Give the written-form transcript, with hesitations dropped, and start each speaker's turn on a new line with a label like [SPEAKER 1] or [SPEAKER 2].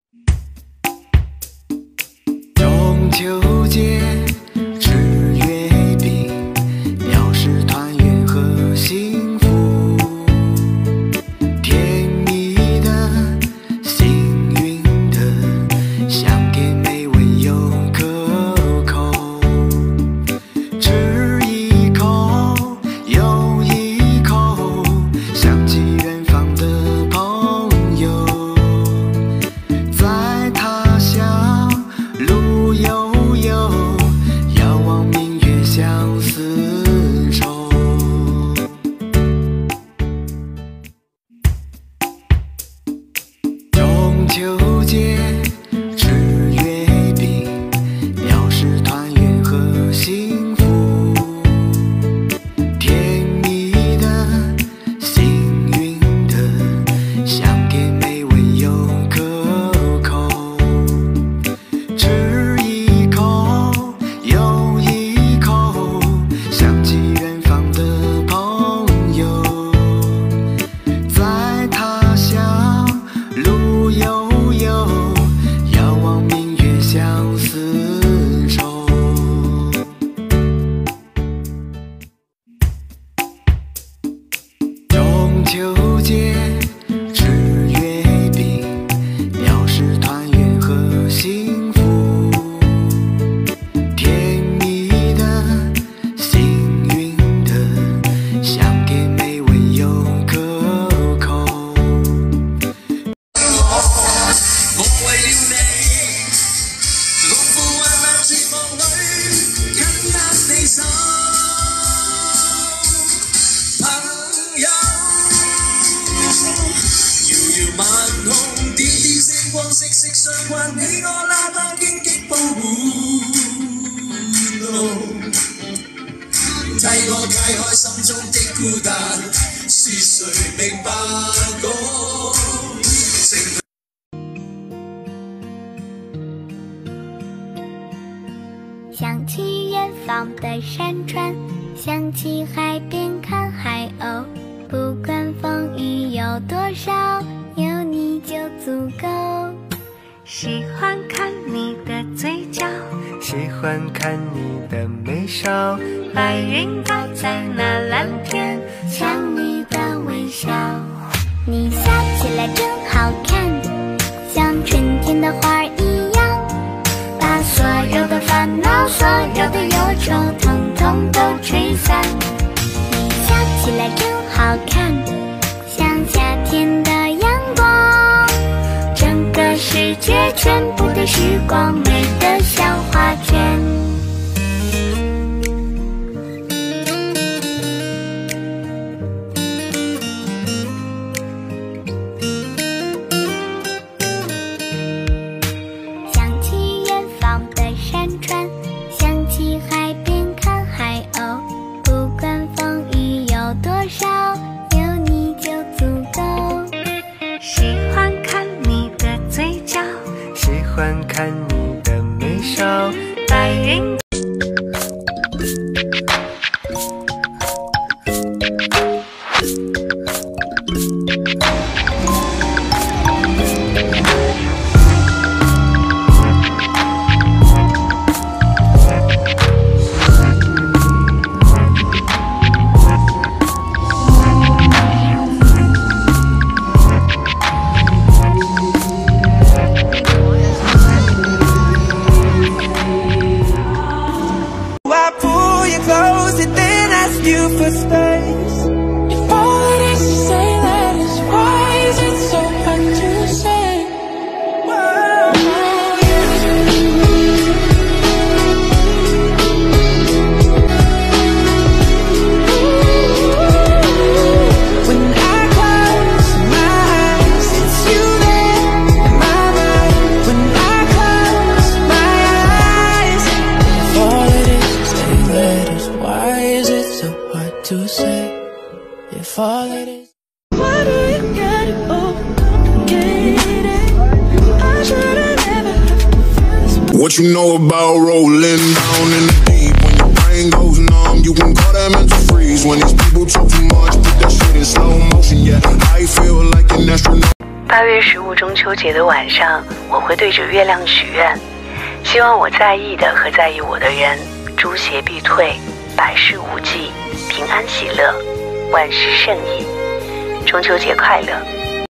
[SPEAKER 1] 中秋节吃月饼，表示团圆和幸福。甜蜜的、幸运的，香甜美味又可口。吃一口又一口，想起远方的朋友，在他乡路悠悠，遥望明月相思愁。中秋节吃月饼，表示团圆和幸福。甜蜜的、幸运的，香甜美味又可口。吃一口又一口，想起远方的朋友，在他乡路悠悠，遥望明月相思愁。中秋节吃月饼，表示团圆和幸福。甜蜜的、幸运的，香甜美味又可口。
[SPEAKER 2] 我為了你，樂步患難絕望裏，緊握你手，朋友。遙遙晚空，點點星光，息息相關，你我那班荊棘保護路，替我解開心中的孤單，是誰明白我？
[SPEAKER 3] 想起远方的山川，想起海边看海鸥，不管风雨有多少，有你就足够。喜欢看你的嘴角，
[SPEAKER 4] 喜欢看你的眉梢，
[SPEAKER 3] 白云盖在那蓝天，像你的微笑。你笑起来真好看，像春天的花儿一样，把所有的烦恼、所有的忧愁，统统都吹散。你笑起来真好看，像夏天的阳光，整个世界全部的时光，美得像画卷。想起远方的山川，想起海边看海鸥，不管风雨有多少，有你就足够。喜欢看你的嘴角，
[SPEAKER 4] 喜欢看你的眉梢，
[SPEAKER 3] 白云。
[SPEAKER 5] I pull you close and then ask you for space. If all it is to say that is, why is it so hard to say? Whoa, when I close my eyes, it's you there in my mind. When I close my eyes, if all it is to say that is, why is it so hard to say? If all it is, why do you get it all complicated? I should've never have to feel this way.
[SPEAKER 6] What you know about rolling down in the deep? When your brain goes numb, you can call that mental freeze. When these people talk too much, put that shit in slow motion. Yeah, I feel like an astronaut.
[SPEAKER 7] 8月15中秋节的晚上，我会对着月亮许愿，希望我在意的和在意我的人诸邪必退，百事无忌，平安喜乐，万事胜意。中秋节快乐！